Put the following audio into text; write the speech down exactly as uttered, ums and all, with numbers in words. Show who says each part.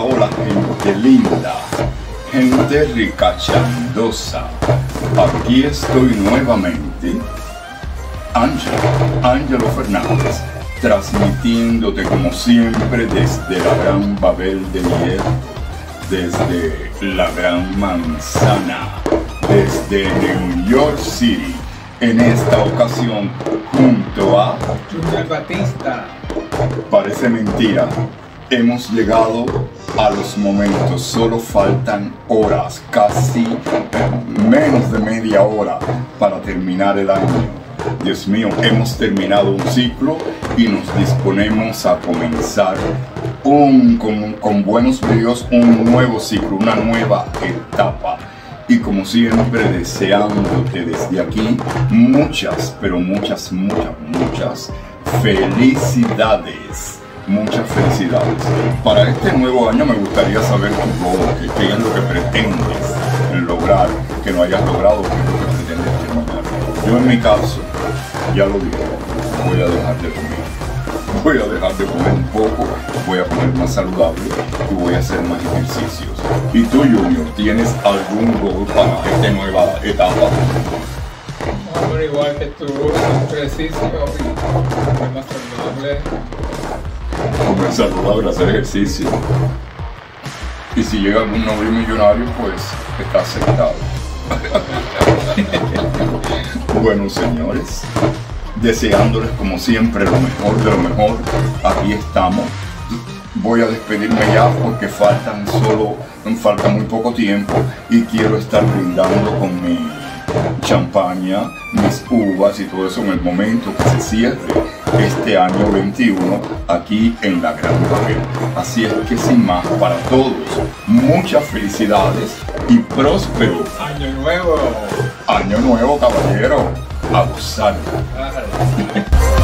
Speaker 1: hola, gente linda, gente ricachandosa. Aquí estoy nuevamente, Ángelo, Ángelo Fernández, transmitiéndote como siempre desde la Gran Babel de Hierro, desde la Gran Manzana, desde New York City, en esta ocasión junto a
Speaker 2: Junior Batista.
Speaker 1: Parece mentira, hemos llegado a los momentos, solo faltan horas, casi menos de media hora para terminar el año. Dios mío, hemos terminado un ciclo y nos disponemos a comenzar un, con, con buenos videos, un nuevo ciclo, una nueva etapa. Y como siempre, deseándote desde aquí muchas, pero muchas, muchas, muchas felicidades. Muchas felicidades. Para este nuevo año me gustaría saber tu goal, qué, qué es lo que pretendes lograr, que no hayas logrado, qué es lo que pretendes terminar. Yo en mi caso, ya lo digo, voy a dejar de comer. Voy a dejar de comer un poco, voy a comer más saludable y voy a hacer más ejercicios. ¿Y tú, Junior, tienes algún goal para esta nueva etapa?
Speaker 2: Hombre, igual que tú, ejercicio y comer más saludable.
Speaker 1: Comer saludable, hacer ejercicio. Y si llega algún novio millonario, pues está aceptado. Bueno, señores, deseándoles como siempre lo mejor de lo mejor. Aquí estamos. Voy a despedirme ya porque faltan solo, falta muy poco tiempo y quiero estar brindando con mi champaña, mis uvas y todo eso en el momento que se cierre este año veintiuno aquí en la Gran Babel. Así es que sin más, para todos, muchas felicidades y próspero
Speaker 2: Año nuevo.
Speaker 1: año nuevo, caballero. A gozar.
Speaker 2: Claro.